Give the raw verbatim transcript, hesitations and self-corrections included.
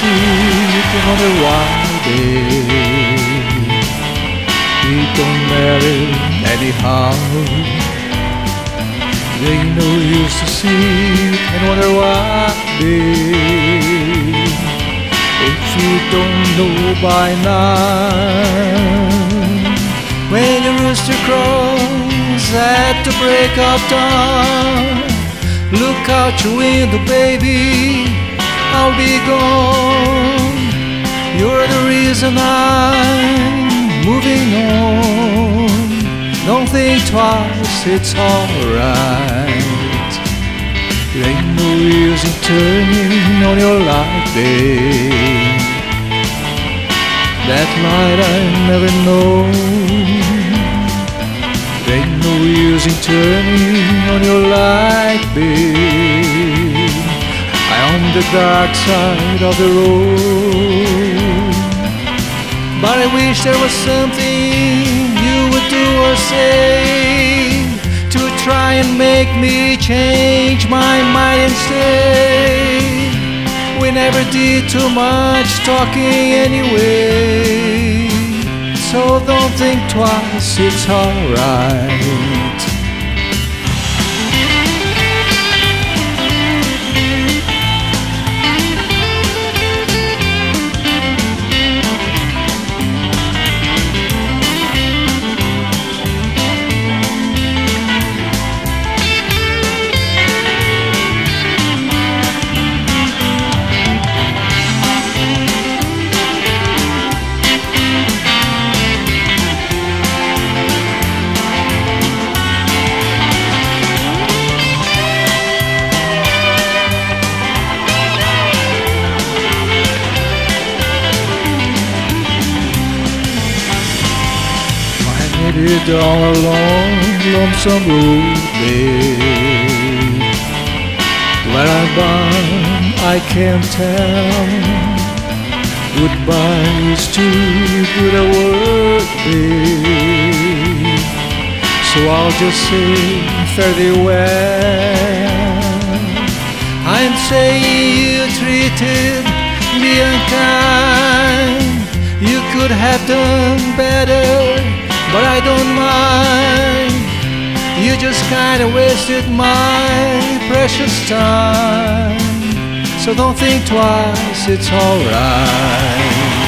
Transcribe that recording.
seat on the one day. It don't matter anyhow. They know used to see and wonder why day. If you don't know by now, when your rooster crows at the break of dawn, look out your window, baby, I'll be gone. You're the reason I'm moving on. Don't think twice, it's alright. There ain't no use in turning on your light, babe. That light I never know. There ain't no use in turning on your light, babe. I'm on the dark side of the road. But I wish there was something you would do or say to try and make me change my mind and stay. We never did too much talking anyway, so don't think twice, it's alright. It all along lonesome road, babe. Where I'm bound, I can't tell. Goodbye is too good a word, babe. So I'll just say fare thee well. I'm saying you treated me unkind. You could have done better, but I don't mind. You just kinda wasted my precious time. So don't think twice, it's alright.